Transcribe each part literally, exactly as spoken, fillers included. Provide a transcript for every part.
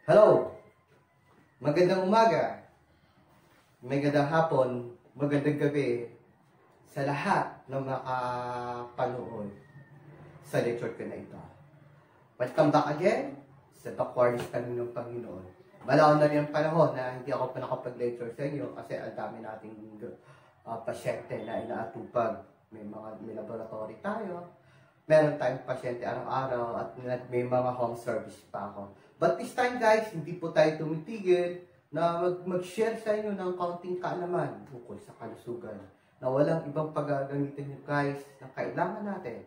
Hello! Magandang umaga, magandang hapon, magandang gabi sa lahat na makapanood sa lecture ko na ito. Welcome back again sa Backwardist Tanong ng Panginoon. Malaw na rin ang panahon na hindi ako pa nakapag-lecture sa inyo kasi ang dami nating uh, pasyente na inaatupag. May mga may laboratory tayo, meron tayong pasyente araw-araw at may mga home service pa ako. But this time guys, hindi po tayo tumitigil na mag-share sa inyo ng kaunting kaalaman tungkol sa kalusugan na walang ibang paggagamitin nyo guys na kailangan natin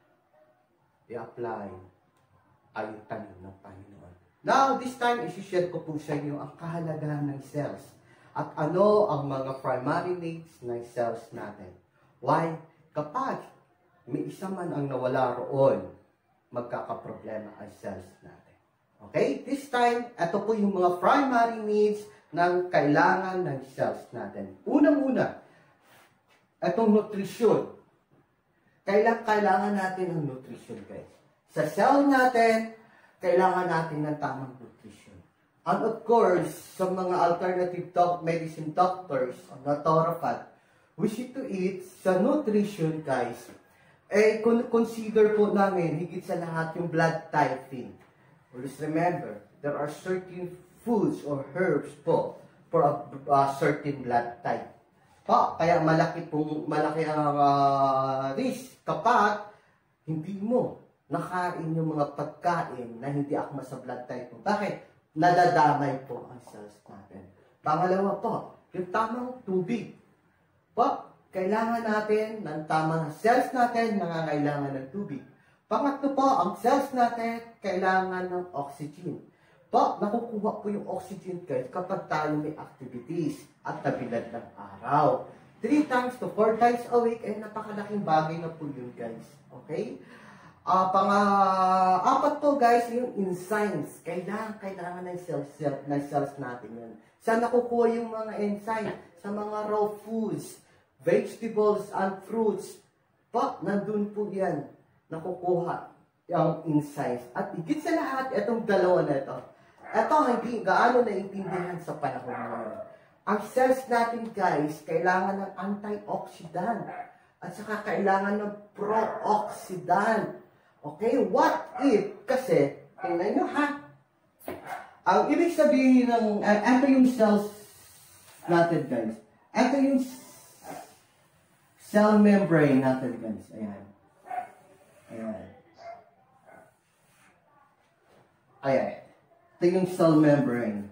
i-apply ay yung tanong ng Panginoon. Now, this time, isi-share ko po sa inyo ang kahalagahan ng cells at ano ang mga primary needs ng cells natin. Why? Kapag may isa man ang nawala roon, magkakaproblema ang cells natin. Okay? This time, ito po yung mga primary needs ng kailangan ng cells natin. Unang-una, itong nutrisyon. Kailangan, kailangan natin ng nutrisyon, guys. Sa cell natin, kailangan natin ng tamang nutrisyon. And of course, sa mga alternative doc medicine doctors, naturopath, we should to eat sa nutrition, guys. Eh, consider po namin, higit sa lahat, yung blood typing. Please remember, there are certain foods or herbs po for a, a certain blood type. Pa, kaya malaki pong malaki ang uh, risk kapag hindi mo nakain yung mga pagkain na hindi akma sa blood type mo. Bakit? Nadadamay po ang cells natin. Pangalawa po, yung tamang tubig. Pa, kailangan natin ng tamang cells natin, nangangailangan ng tubig. Pangatlo po, ang cells natin, kailangan ng oxygen. Po, nakukuha po yung oxygen guys kapag tayo may activities at tabilad ng araw. Three times to four times a week, ay napakalaking bagay na po yun guys. Okay? Uh, Pang-apat uh, po guys, yung enzymes. Kailangan, kailangan ng cells, cell, ng cells natin yun. Saan nakukuha yung mga enzymes? Sa mga raw foods, vegetables, and fruits. Po, nandun po yan. Nakukuha yung insights. At higit sa lahat, itong dalawa na ito. Ito, hindi gaano naiintindihan sa panahon ngayon. Ang cells natin, guys, kailangan ng antioxidant. At saka kailangan ng pro-oxidant. Okay? What if? Kasi, tingnan nyo ha. Ang ibig sabihin ng, uh, ito yung cells natin, guys. Ito yung cell membrane natin, guys. Ayan. Ayan. Ayan. Ito yung cell membrane.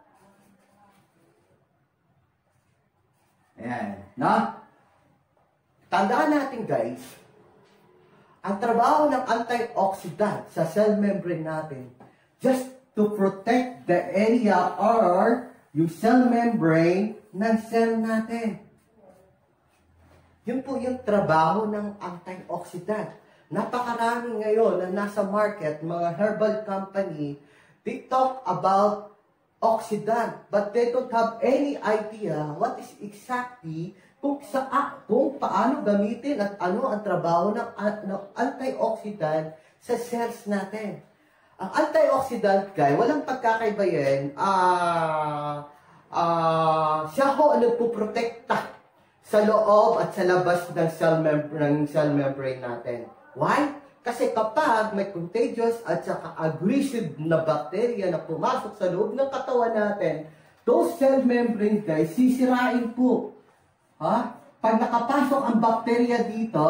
Ayan. Na? Tandaan natin guys, ang trabaho ng antioxidant sa cell membrane natin, just to protect the area or yung cell membrane ng cell natin. Yun po yung trabaho ng antioxidant. Napakarami ngayon na nasa market, mga herbal company, they talk about oxidant, but they don't have any idea what is exactly kung, sa, kung paano gamitin at ano ang trabaho ng, ng antioxidant sa cells natin. Ang antioxidant, guys, walang pagkakaiba yan, uh, uh, siya ho ano po protekta sa loob at sa labas ng cell, mem ng cell membrane natin. Why? Kasi kapag may contagious at saka aggressive na bacteria na pumasok sa loob ng katawan natin, those cell membrane guys, sisirain po. Ha? Pag nakapasok ang bacteria dito,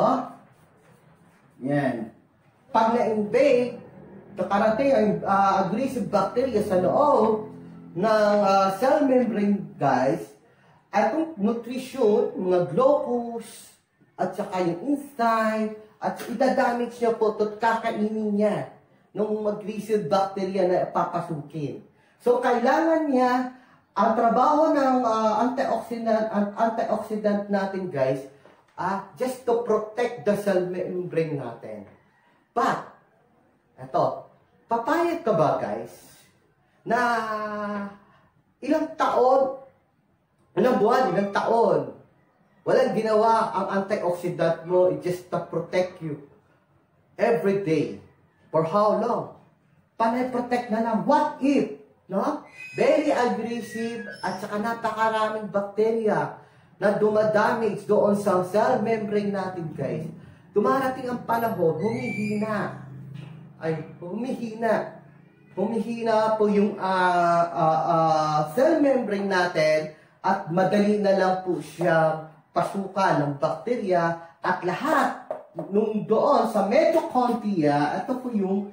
yan. Pag na-invade, nakarating ang uh, aggressive bacteria sa loob ng uh, cell membrane guys, atong nutrition, mga glucose, at saka yung enzyme, at idadamage niya po at kakainin niya ng mag-aggressive bacteria na papasukin. So, kailangan niya, ang trabaho ng uh, antioxidant, uh, antioxidant natin, guys, uh, just to protect the cell membrane natin. But, eto, papayag ka ba, guys, na ilang taon, ilang buwan, ilang taon, walang ginawa ang antioxidant mo just to protect you every day. For how long? Panay protect na lang. What if no? Very aggressive at saka napakaraming bakterya na dumadamage doon sa cell membrane natin, guys. Dumarating ang panahon, humihina. Ay, humihina. Humihina po yung uh, uh, uh, cell membrane natin at madali na lang po siya pasukan ng bakterya at lahat nung doon sa mitochondria, ito po yung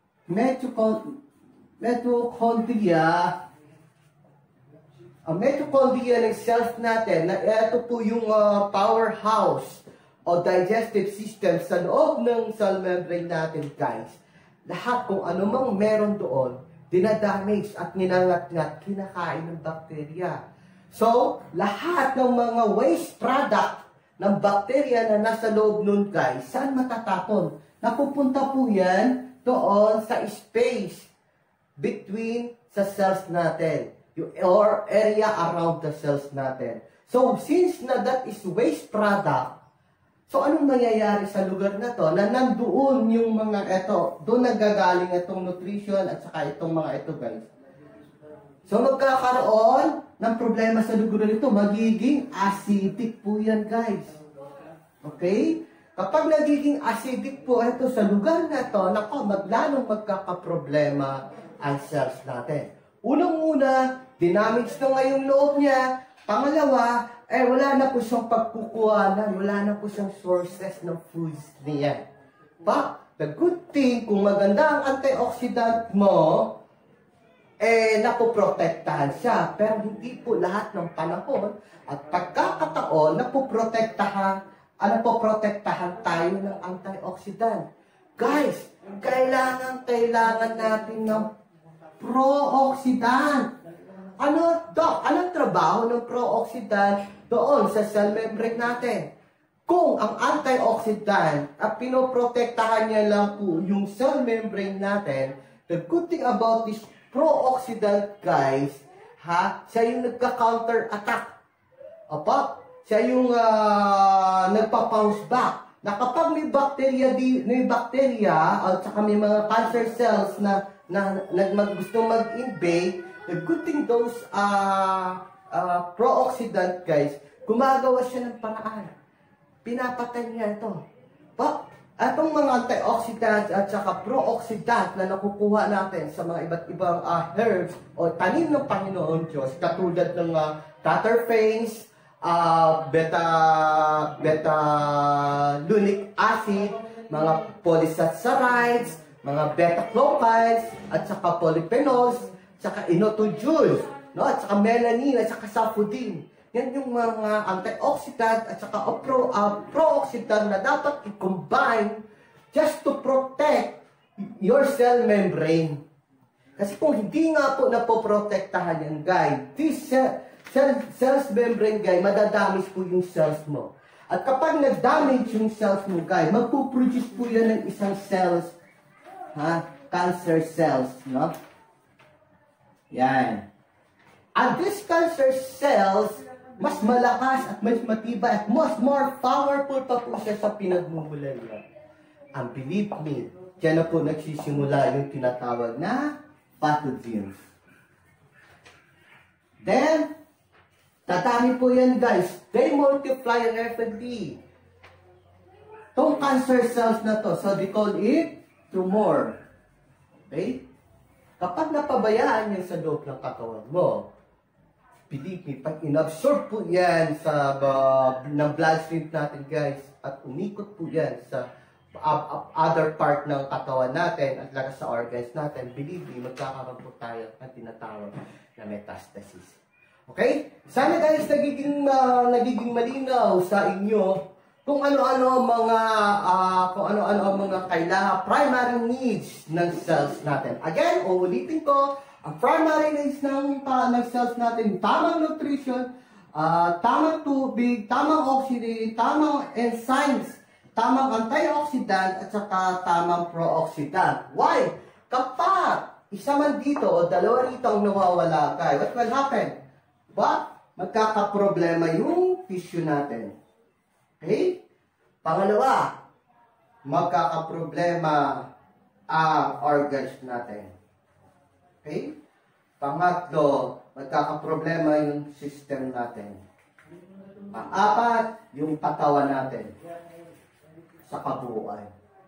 mitochondria, ang mitochondria ng cells natin, na ito po yung uh, powerhouse o digestive system sa loob ng cell membrane natin, guys. Lahat kung ano mang meron doon, dinadamage at ninangat-ngat, kinakain ng bakterya. So, lahat ng mga waste product ng bakterya na nasa loob nun, guys, saan matatapon? Napupunta po yan doon sa space between sa cells natin, or area around the cells natin. So, since na that is waste product, so anong nangyayari sa lugar na to? Na nandoon yung mga ito, doon nagagaling itong nutrition at saka itong mga ito, guys. So, magkakaroon ng problema sa lugar nito, magiging acidic po yan, guys. Okay? Kapag nagiging acidic po ito sa lugar na to, nako, maglalong magkakaproblema ang cells natin. Unang-una, dinamage na nga yung loob niya. Pangalawa, eh wala na po siyang pagkukuhanan, wala na po siyang sources ng foods niya. But, the good thing, kung maganda ang antioxidant mo, eh napoprotektahan siya. Pero hindi po lahat ng panahon at pagkakataon, napoprotektahan, ano po, protektahan tayo ng antioxidant. Guys, kailangan, kailangan natin ng pro-oxidant. Ano, Doc, anong trabaho ng pro-oxidant doon sa cell membrane natin? Kung ang antioxidant at pinoprotektahan niya lang po yung cell membrane natin, the good thing about this pro-oxidant, guys, ha, siya yung nagka-counter-attack. Opo, siya yung uh, nagpa-bounce back. Na kapag may bacteria, di, may bacteria at saka may mga cancer cells na, na, na mag, gusto mag-invade, the good thing those uh, uh, pro-oxidant, guys, gumagawa siya ng paraan. Pinapatay niya ito. Pa, atong mga antioxidant at saka pro-oxidant na nakukuha natin sa mga iba't ibang uh, herbs o tanim ng Panginoon Diyos, katulad ng uh, Tatterfanes, uh, beta, beta lunic acid, mga polysaccharides, mga beta-glucans, at saka polyphenols, saka inotojules, no? At saka melanin, at saka safodin. Yan yung mga antioxidant at saka pro, uh, pro-oxidant na dapat i-combine just to protect your cell membrane. Kasi kung hindi nga po napoprotektahan yan, guys, this cell, cell, cells membrane, guys, madadamage po yung cells mo. At kapag nag-damage yung cells mo, guys, magpuproduce po yan ng isang cells, ha? Cancer cells, no? Yan. And these cancer cells, mas malakas at mas matibay at mas more powerful pa po siya sa pinagmumulan niya. And believe me, dyan na po nagsisimula yung tinatawag na pathogens. Then, tatami po yan, guys. They multiply rapidly. Itong cancer cells na to, so they call it tumor. Okay? Kapag napabayaan yan sa loob ng katawan mo, believe me, pag inabsorb po yan sa uh, ng bloodstream natin, guys, at umikot po yan sa uh, uh, other part ng katawan natin at lakas sa organs natin, believe me, magkakaroon po tayo ng tinatawag na metastasis. Okay? Sana, guys, nagiging, uh, nagiging malinaw sa inyo kung ano-ano ang mga uh, kung ano-ano ang mga kailangan, primary needs ng cells natin. Again, uulitin ko, ang primary needs ng, uh, ng cells natin, tamang nutrition, uh, tamang tubig, tamang oxygen, tamang enzymes, tamang antioxidant, at saka tamang pro-oxidant. Why? Kapag isa man dito o dalawa rito ang nawawala, guys, what will happen? But, magkakaproblema yung tissue natin. Okay? Pangalawa, magkakaproblema ang organs natin. Okay? Pangatlo, magkakaproblema yung system natin. Pang-apat, yung katawan natin sa kabuuan.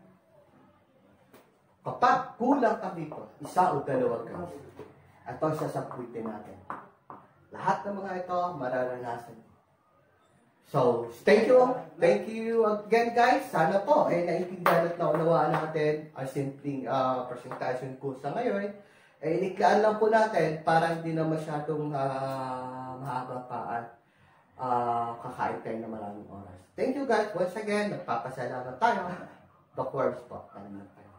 Kapag kulang ka dito, isa o dalawang ka, ito ang sasaputin natin. Lahat ng mga ito, mararanasan. So, thank you. Thank you again, guys. Sana po, eh, naiintindihan at naunawaan natin ang simpleng uh, presentation ko sa ngayon. Eh, iniklaan lang po natin para hindi na masyadong uh, mahaba pa at uh, kakain tayo na maraming oras. Thank you, guys. Once again, nagpapasalamat tayo. The words po. Tayo.